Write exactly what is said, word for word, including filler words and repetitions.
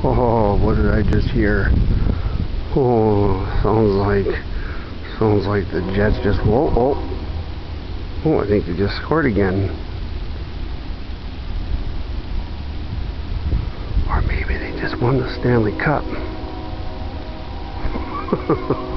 Oh, what did I just hear? Oh, sounds like, sounds like the Jets just, whoa, oh, oh, I think they just scored again. Or maybe they just won the Stanley Cup.